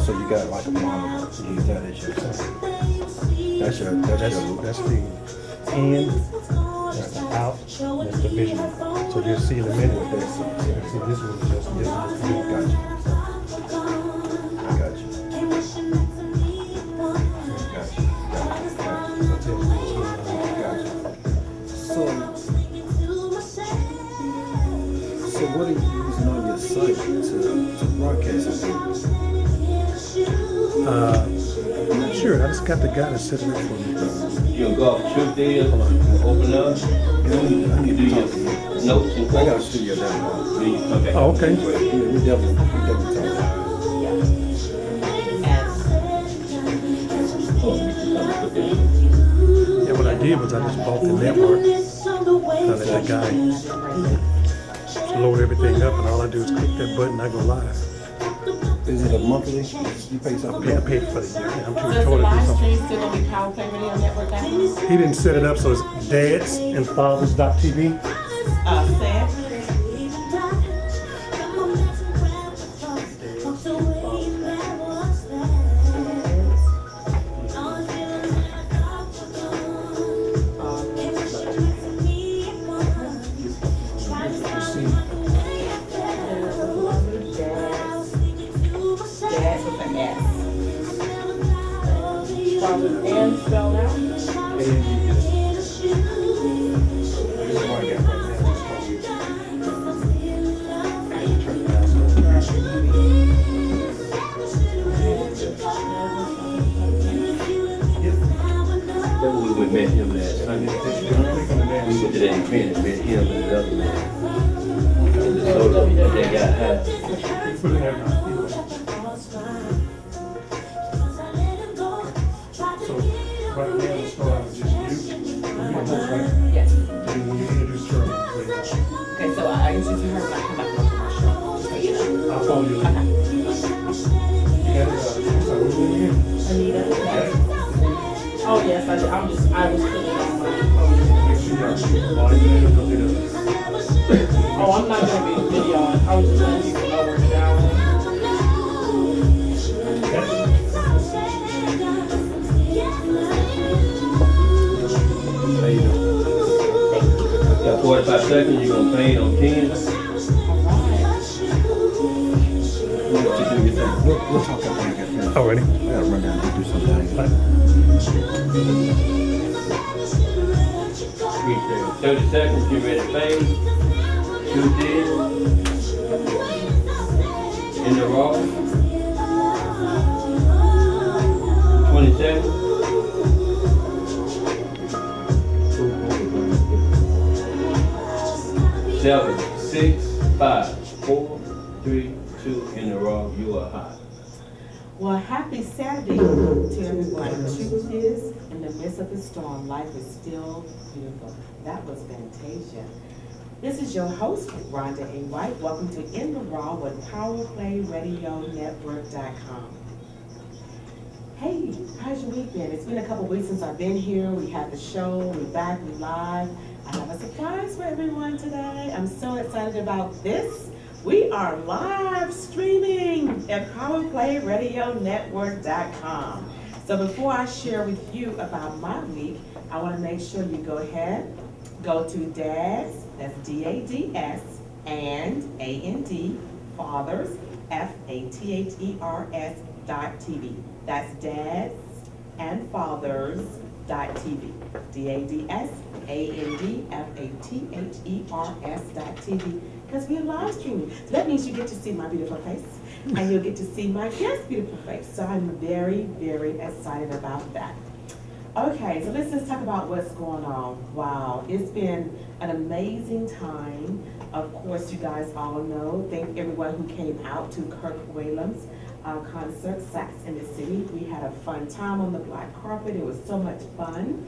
so you got like a monitor. So you use that as your that's the in, that's the out, that's the visual. So you'll see in a minute with this. See, this was just this. Got you. I got you. So what are you using on your site to broadcast it? Sure, I just got the guy to set it up for me. You gonna go off truth there, open up, you do your notes and I got a studio down there. Okay. Oh, okay. We definitely talk. Yeah, what I did was I just bought the network. I let that guy load everything up, and all I do is click that button, I go live. Is it a monthly? You pay something? Yeah, I paid for the year. I'm too So is the retarded to do live something. stream still gonna be Powerplay Radio Network.com? He didn't set it up, so it's dadsandfathers.tv. Sad. And spelled out. We met him last Sunday. We went to that event and met him and another man. And the soda, they got high. So right now, let's start out with just you. Yes. And when you introduce her, Okay, so I introduce her when I come back from commercial. So you know. I'll follow you. Okay. You got it, so what's your name? Anita. Oh yes, I was putting it on my Make sure y'all shoot the body man, because it is. Oh, I'm not gonna be video. I was just letting people know we're down. How you doing? Got 45 seconds, you're gonna paint on 10. We'll talk after I get finished. Already. I gotta run down and do something. Appreciate it. 30 seconds, get ready to paint. Shoot this. In the raw. 20 seconds. 7, 6, 5, 4, 3, 2, in the raw, you are hot. Well, happy Saturday to everyone. Truth is, in the midst of the storm, life is still beautiful. That was Fantasia. This is your host, Rhonda A. White. Welcome to In the Raw with PowerPlayRadioNetwork.com. Hey, how's your week been? It's been a couple weeks since I've been here. We had the show, we're back, we're live. I have a surprise for everyone today. I'm so excited about this. We are live streaming at PowerPlayRadioNetwork.com. So before I share with you about my week, I want to make sure you go ahead, go to DADS, that's D-A-D-S, and A-N-D, Fathers, F-A-T-H-E-R-S.TV. That's DADS and Fathers.TV. D-A-D-S, A-N-D, F-A-T-H-E-R-S.TV. Because we're live streaming. So that means you get to see my beautiful face, and you'll get to see my guest's beautiful face. So I'm very, very excited about that. Okay, so let's just talk about what's going on. Wow, it's been an amazing time. Of course, you guys all know. Thank everyone who came out to Kirk Whalen's concert, Sax in the City. We had a fun time on the black carpet. It was so much fun.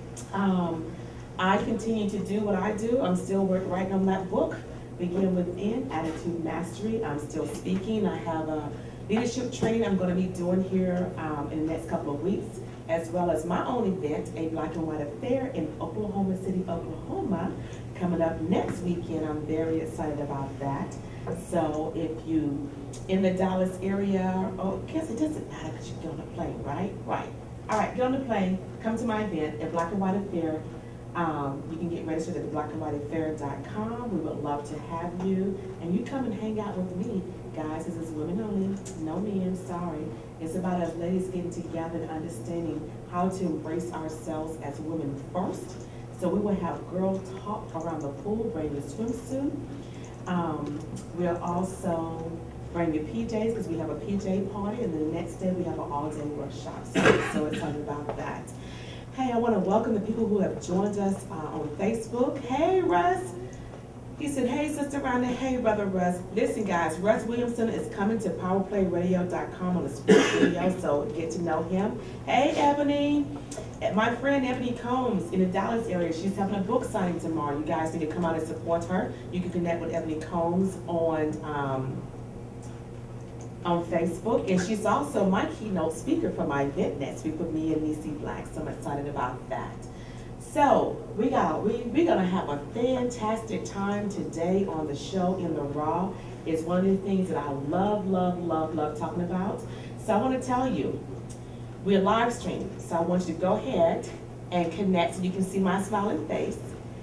I continue to do what I do. I'm still writing on that book, Begin Within, Attitude Mastery. I'm still speaking. I have a leadership training I'm going to be doing here in the next couple of weeks, as well as my own event, a Black and White Affair in Oklahoma City, Oklahoma, coming up next weekend. I'm very excited about that. So if you in the Dallas area, oh, I guess it doesn't matter because you get on the plane, right? Right. All right, get on the plane, come to my event at Black and White Affair. You can get registered at blackandwhiteaffair.com. We would love to have you. And you come and hang out with me. Guys, this is women only, no men, sorry. It's about us ladies getting together and understanding how to embrace ourselves as women first. So we will have girl talk around the pool, bring your swimsuit. We'll also bring your PJs because we have a PJ party, and then the next day we have an all-day workshop. So it's all about that. Hey, I want to welcome the people who have joined us on Facebook. Hey, Russ. He said, hey, Sister Rhonda. Hey, Brother Russ. Listen, guys, Russ Williamson is coming to powerplayradio.com on the sports video, so get to know him. Hey, Ebony. My friend Ebony Combs in the Dallas area, she's having a book signing tomorrow. You guys need to come out and support her. You can connect with Ebony Combs on Facebook, and she's also my keynote speaker for my event next week with me and Niecy Black, so I'm excited about that. So we're gonna have a fantastic time today on the show in the Raw. It's one of the things that I love talking about. So I want to tell you, we're live streaming, so I want you to go ahead and connect so you can see my smiling face,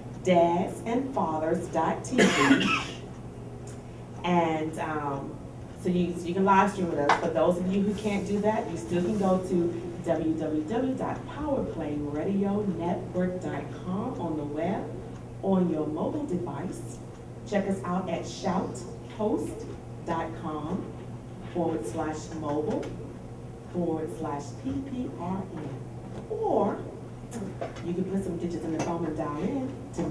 dadsandfathers.tv, and so you can live stream with us. For those of you who can't do that, you still can go to www.powerplayradionetwork.com on the web, on your mobile device. Check us out at shouthost.com/mobile/PPRN. Or you can put some digits in the phone and dial in to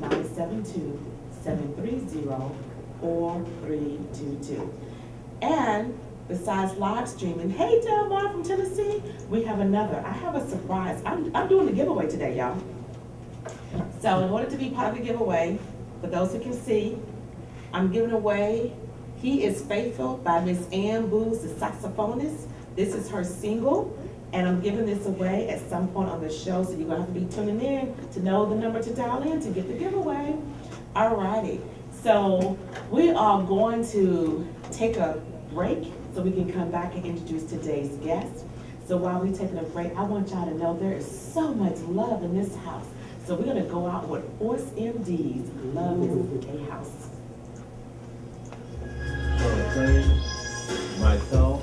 972-730-4322. And besides live streaming, hey Delmar from Tennessee, we have another. I have a surprise. I'm doing a giveaway today, y'all. So in order to be part of the giveaway, for those who can see, I'm giving away He Is Faithful by Miss Ann Booz, the saxophonist. This is her single, and I'm giving this away at some point on the show, so you're gonna have to be tuning in to know the number to dial in to get the giveaway. Alrighty, so we are going to take a break so we can come back and introduce today's guest. So while we're taking a break, I want y'all to know there is so much love in this house. So we're gonna go out with Force MD's Love is a House. Myself,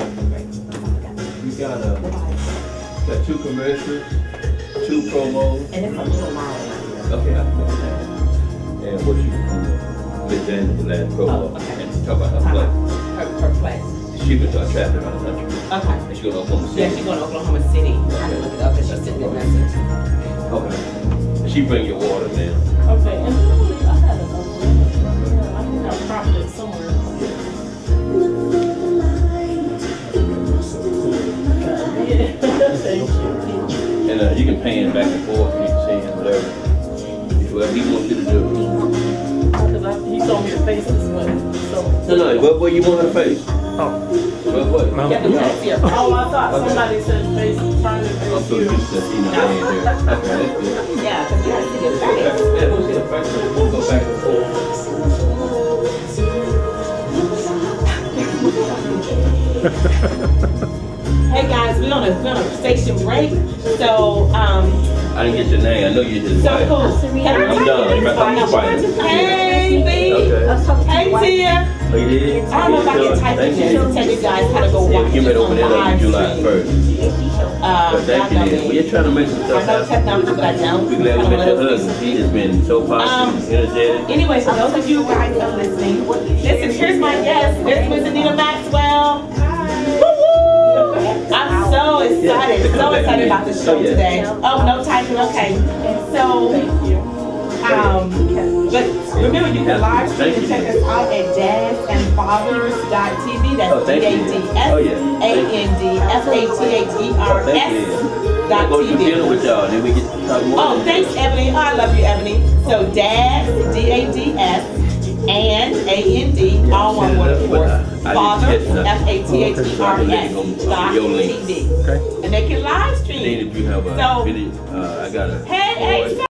we got two commercials, two promos. And it's a little loud right here. Okay, I know that. And what you fit in the last promo. Oh, okay. And talk about her play. Her play. She was trapped around the country. Okay. And she goes to Oklahoma City. Yeah, she's going to Oklahoma City. I didn't look it up because she's sitting in message. Okay. She bring your water, man. Okay, and I had a property somewhere. And you can pan back and forth, you can see him, whatever. Whatever he wants you to do. Because he told me to face this way. So. No, what you want her to face? Oh. What? No. Yeah, oh, I thought somebody said face, turn it face. I'm so used to seeing the hand there. Okay, that's good. Yeah, because you have to get Yeah, we'll see the face. We'll go back and forth. Hey guys, we're on a station break. So, I didn't get your name. I know you did. so cool. Can I I'm done. You're about to fight. Hey, B. Okay. Hey, Tia. Oh, you did? I don't know if I can type it in to tell you guys how to go watch You it better on open it up live July stream. 1st. But thank you, dear. Well, you're trying to make some I stuff know happen. technology, but I don't. We're glad we met your husband. He has been so positive, energetic. Anyway, for those of you guys that are listening, listen, here's my guest. This was Anita Maxwell. Woo-woo! I'm so excited about the show today. Oh, no typing, okay. So, but remember, you can live stream and check us out at dadsandfathers.tv. That's Go to dinner with y'all, then we get to talk more. Oh, thanks, Ebony. Oh, I love you, Ebony. So, dads, DADS, and AND, all one word, of course. Fathers, FATHERS.TV. Okay. And they can live stream. Then if you have a So, video, I got a. Hey,